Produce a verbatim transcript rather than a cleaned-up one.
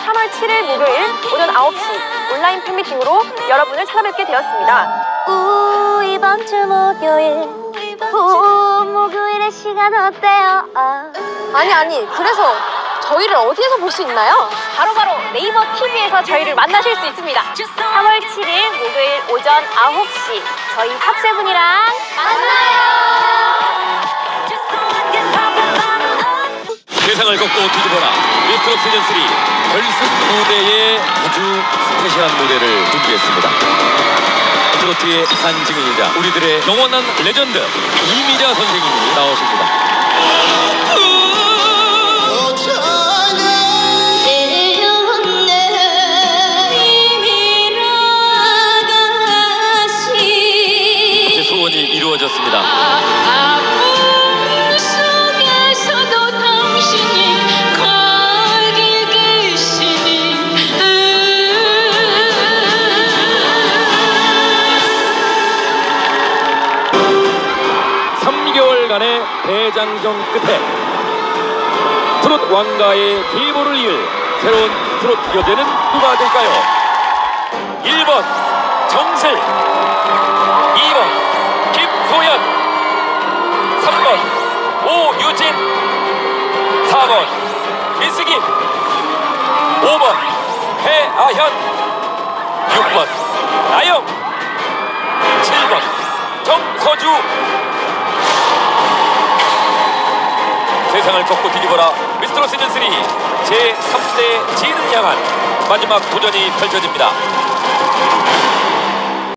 삼월 칠일 목요일 오전 아홉 시 온라인 팬미팅으로 여러분을 찾아뵙게 되었습니다. 우 이번 주 목요일 우 목요일의 시간 어때요? 아. 아니 아니 그래서 저희를 어디에서 볼 수 있나요? 바로바로 네이버 티비에서 저희를 만나실 수 있습니다. 삼월 칠일 목요일 오전 아홉 시 저희 탑세븐이랑 만나요. 세상을 걷고 뒤집어라 미스터 시즌 쓰리 결승 무대의 아주 스페셜한 무대를 준비했습니다. 트로트의 산증인이자 우리들의 영원한 레전드 이미자 선생님이 나오십니다. 제 소원이 이루어졌습니다. 삼 개월간의 대장정 끝에 트롯 왕가의 계보를 이을 새로운 트롯 여제는 누가 될까요? 일 번 정슬, 이 번 김소연, 삼 번 오유진, 사 번 이승기, 오 번 배아현, 육 번 나영, 칠 번 정서주. 세상을 걷고 뒤집어라 미스터 시즌 쓰리 제삼 대 진을 향한 마지막 도전이 펼쳐집니다.